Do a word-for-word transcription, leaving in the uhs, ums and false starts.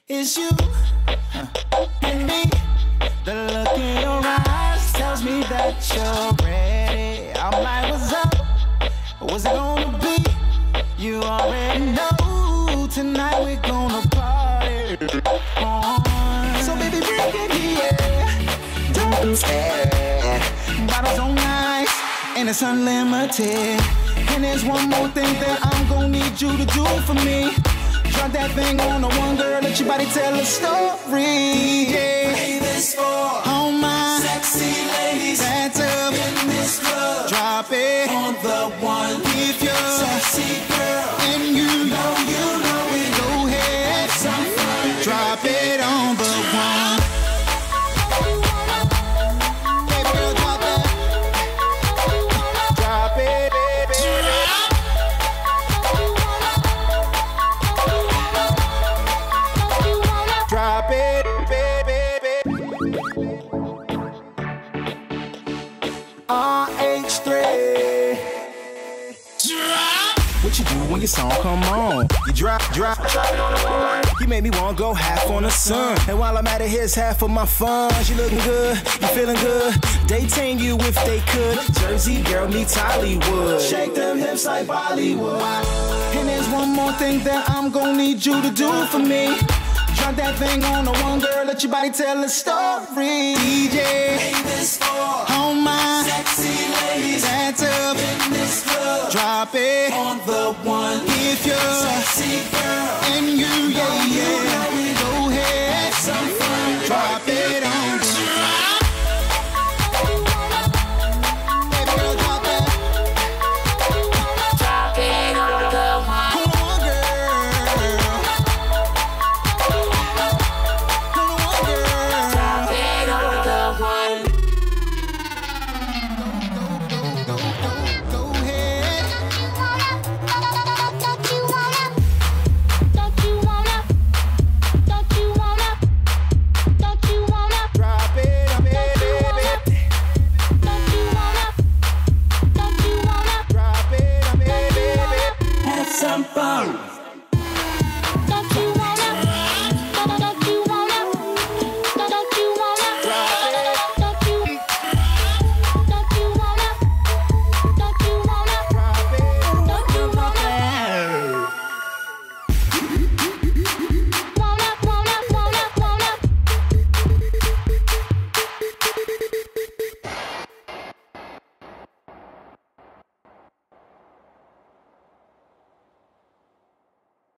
It's you and me. The look in your eyes tells me that you're ready. I'm like, what's up? What's it gonna be? You already know. Tonight we're gonna party on. So baby, bring it here. Don't stare. Bottles on ice and it's unlimited. And there's one more thing that I'm gonna need you to do for me. Drop that thing on the one girl, let your body tell a story. Yeah. Play this for all my sexy ladies that's up in this club. Drop it on the one. If you're sexy girl and you know you know it, go ahead, some fun. Drop it on the one. Baby girl, drop that. Drop it, baby. Drop it, baby. R H three. What you do when your song come on? You drop, drop. You make me wanna go half on the sun. And while I'm at it, here's half of my fun. You looking good, you feeling good. They tame you if they could. Jersey girl meets Hollywood. Shake them hips like Bollywood. And there's one more thing that I'm gonna need you to do for me. Drop that thing on the one girl, let your body tell a story. D J, play this for all my sexy ladies that's up in this club. Drop it on the one. If you're sexy girl and you, yeah, yeah.